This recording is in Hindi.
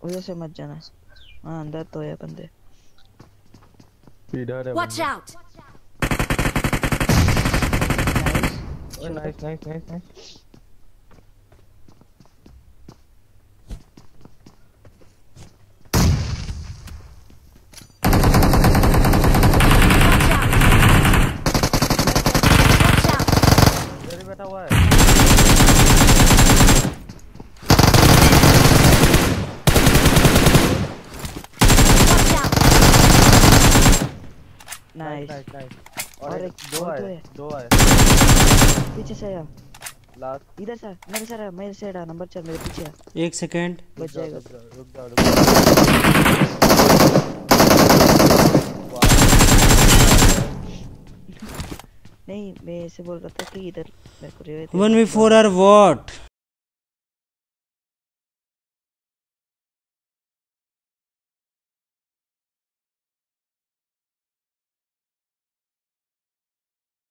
उधर से मत जाना। हाँ अंदर तो है बंदे। इधर है। Watch out! Nice nice nice nice. इधर बैठा हुआ है। नाइस। और एक दो आए पीछे से आया। लास्ट इधर से मेरे से नंबर 4 मेरे पीछे आ। 1 सेकंड बच जाएगा। रुक जाओ। नहीं मैं ऐसे बोल रहा था कि इधर 1v4 or what?